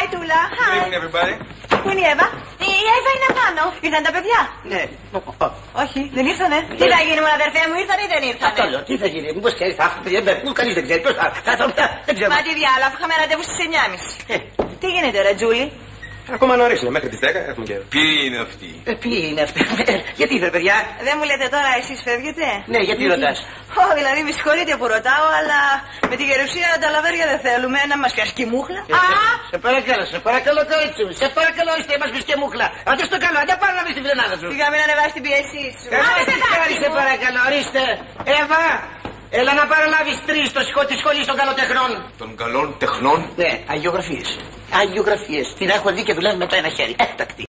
Τούλα. Hi. Good evening, everybody. Πού είναι η Εύα? Η Εύα είναι πάνω. Ήρθαν τα παιδιά? Ναι. Όχι, δεν ήρθανε. Τι θα γίνει με αδερφέ μου, ήρθαν ή δεν ήρθανε? Αυτό λέω, τι θα γίνει, μήπως ξέρεις, θα έρθουν, κανείς δεν ξέρει, ποιος θα έρθουν, δεν ξέρω. Μα τι διάλα, αφού είχαμε ραντεβού στις 9.30. Τι γίνεται ρε Τζούλη? Ακόμα νωρίς είναι, μέχρι τις 10 έχουμε καιρό. Ποιοι είναι αυτοί? Ποιοι είναι αυτοί, γιατί ήρθε παιδιά? Δεν μου λέτε τώρα εσείς φεύγετε? Ναι, γιατί ρωτάς? Δηλαδή με συγχωρείτε που ρωτάω, αλλά με τη γερουσία τα λαβέρια δεν θέλουμε να μας πιάσει και μούχλα. Σε παρακαλώ κορίτσι μου, σε παρακαλώ είστε μας πεις και μούχλα. Αντί στο καλό, δεν πάρω να βρεις τη φιλενάδα σου. Σιγά μην ανεβάσει την πίεσή σου. Σε παρακαλώ, ορίστε. Εύα, έλα να παραλάβεις 3 στο σχολείο των καλοτεχνών. Των καλών τεχνών? Ναι, αγιογραφίες. Αγιογραφίες. Την έχω δει και δουλεύει με το ένα χέρι. Έκτακτη.